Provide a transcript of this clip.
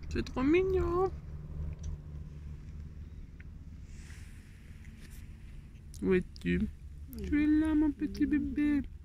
C'est trop mignon. Où es-tu? Tu es là, mon petit bébé.